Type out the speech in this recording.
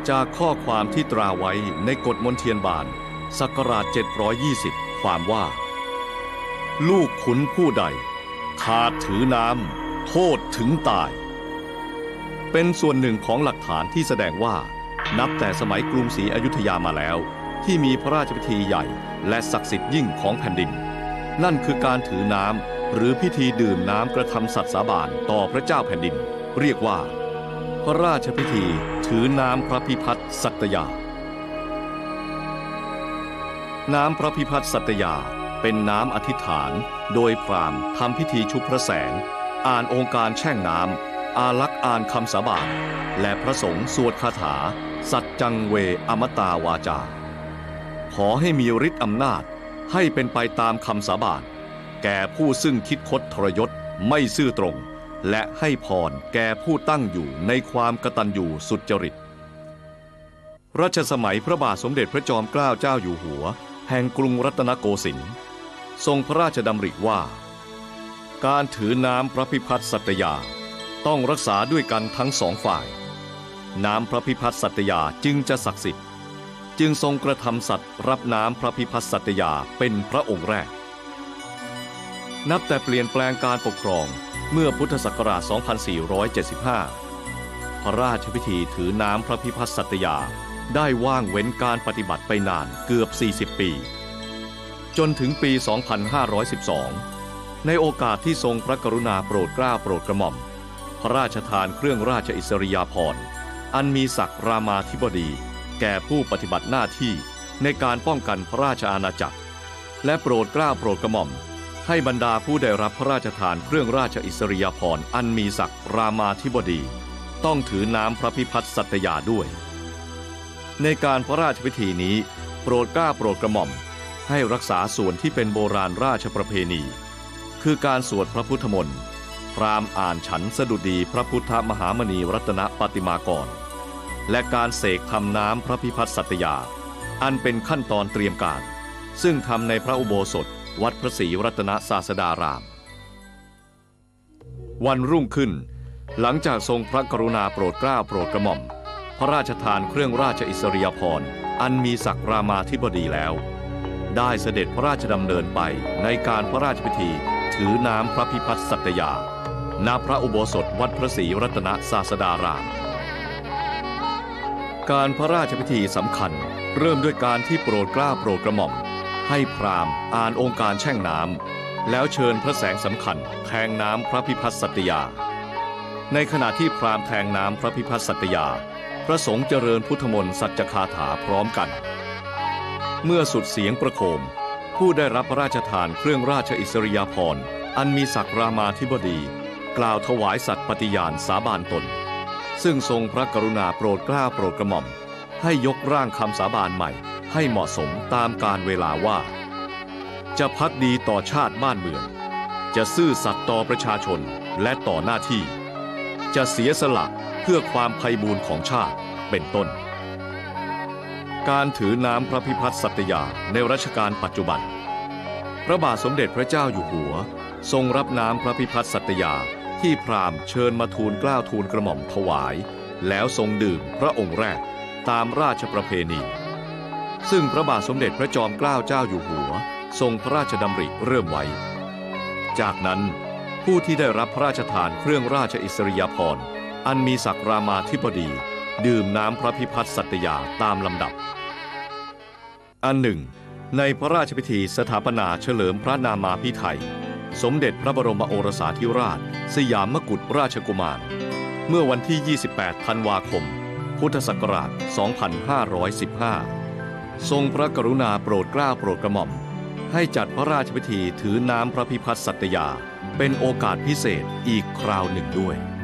จากข้อความที่ตราไว้ในกฎมนเทียนบานศักราช720ความว่าลูกขุนผู้ใดขาดถือน้ำโทษถึงตายเป็นส่วนหนึ่งของหลักฐานที่แสดงว่านับแต่สมัยกรุงศรีอยุธยามาแล้วที่มีพระราชพิธีใหญ่และศักดิ์สิทธิ์ยิ่งของแผ่นดินนั่นคือการถือน้ำหรือพิธีดื่มน้ำกระทำสัตย์สาบานต่อพระเจ้าแผ่นดินเรียกว่าพระราชพิธีถือน้ำพระพิพัฒน์สัตยาน้ำพระพิพัฒน์สัตยาเป็นน้ำอธิษฐานโดยพราหมณ์ทำพิธีชุบพระแสงอ่านองค์การแช่งน้ำอาลักษ์อ่านคำสาบานและพระสงฆ์สวดคาถาสัจจังเวอมตาวาจาขอให้มีฤทธิ์อำนาจให้เป็นไปตามคำสาบานแก่ผู้ซึ่งคิดคดทรยศไม่ซื่อตรงและให้พรแก่ผู้ตั้งอยู่ในความกตัญญูสุจริตรัชสมัยพระบาทสมเด็จพระจอมเกล้าเจ้าอยู่หัวแห่งกรุงรัตนโกสินทร์ทรงพระราชดำริว่าการถือน้ำพระพิพัฒน์สัตยาต้องรักษาด้วยกันทั้งสองฝ่ายน้ำพระพิพัฒน์สัตยาจึงจะศักดิ์สิทธิ์จึงทรงกระทำสัตย์รับน้ำพระพิพัฒน์สัตยาเป็นพระองค์แรกนับแต่เปลี่ยนแปลงการปกครองเมื่อพุทธศักราช 2475 พระราชพิธีถือน้ำพระพิพัฒน์สัตยาได้ว่างเว้นการปฏิบัติไปนานเกือบ 40 ปีจนถึงปี 2512 ในโอกาสที่ทรงพระกรุณาโปรดเกล้าโปรดกระหม่อมพระราชทานเครื่องราชอิสริยาภรณ์อันมีศักดิ์รามาธิบดีแก่ผู้ปฏิบัติหน้าที่ในการป้องกันพระราชอาณาจักรและโปรดเกล้าโปรดกระหม่อมให้บรรดาผู้ได้รับพระราชทานเครื่องราชอิสริยาภรณ์อันมีศักดิ์รามาธิบดีต้องถือน้ำพระพิพัฒน์สัตยาด้วยในการพระราชพิธีนี้โปรดเกล้าโปรดกระหม่อมให้รักษาส่วนที่เป็นโบราณราชประเพณีคือการสวดพระพุทธมนต์พราหมณ์อ่านฉันสดุดีพระพุทธมหามณีรัตนปฏิมากรและการเสกทำน้ำพระพิพัฒน์สัตยาอันเป็นขั้นตอนเตรียมการซึ่งทำในพระอุโบสถวัดพระศรีรัตนศาสดารามวันรุ่งขึ้นหลังจากทรงพระกรุณาโปรดเกล้าโปรดกระหม่อมพระราชทานเครื่องราชอิสริยาภรณ์อันมีศักดิ์รามาธิบดีแล้วได้เสด็จพระราชดำเนินไปในการพระราชพิธีถือน้ำพระพิพัฒน์สัตยาณพระอุโบสถวัดพระศรีรัตนศาสดารามการพระราชพิธีสำคัญเริ่มด้วยการที่โปรดเกล้าโปรดกระหม่อมให้พราหมณ์อ่านองค์การแช่งน้ำแล้วเชิญพระแสงสำคัญแทงน้ำพระพิพัฒน์สัตยาในขณะที่พราหมณ์แทงน้ำพระพิพัฒน์สัตยาพระสงฆ์เจริญพุทธมนต์สัจคาถาพร้อมกันเมื่อสุดเสียงประโคมผู้ได้รับพระราชทานเครื่องราชอิสริยาภรณ์อันมีศักดิ์รามาธิบดีกล่าวถวายสัตย์ปฏิญาณสาบานตนซึ่งทรงพระกรุณาโปรดเกล้าโปรดกระหม่อมให้ยกร่างคำสาบานใหม่ให้เหมาะสมตามกาลเวลาว่าจะภักดีต่อชาติบ้านเมืองจะซื่อสัตย์ต่อประชาชนและต่อหน้าที่จะเสียสละเพื่อความไพบูลย์ของชาติเป็นต้นการถือน้ำพระพิพัฒน์สัตยาในรัชกาลปัจจุบันพระบาทสมเด็จพระเจ้าอยู่หัวทรงรับน้ำพระพิพัฒน์สัตยาที่พราหมณ์เชิญมาทูลเกล้าทูลกระหม่อมถวายแล้วทรงดื่มพระองค์แรกตามราชประเพณีซึ่งพระบาทสมเด็จพระจอมเกล้าเจ้าอยู่หัวทรงพระราชดำริเริ่มไว้จากนั้นผู้ที่ได้รับพระราชทานเครื่องราชอิสริยาภรณ์อันมีศักดิ์รามาธิบดีดื่มน้ำพระพิพัฒน์สัตยาตามลำดับอันหนึ่งในพระราชพิธีสถาปนาเฉลิมพระนามาภิไธยสมเด็จพระบรมโอรสาธิราชสยามกุฎราชกุมารเมื่อวันที่ 28 ธันวาคม พุทธศักราช 2515 ทรงพระกรุณาโปรดเกล้าโปรดกระหม่อมให้จัดพระราชพิธีถือน้ำพระพิพัฒน์สัตยาเป็นโอกาสพิเศษอีกคราวหนึ่งด้วย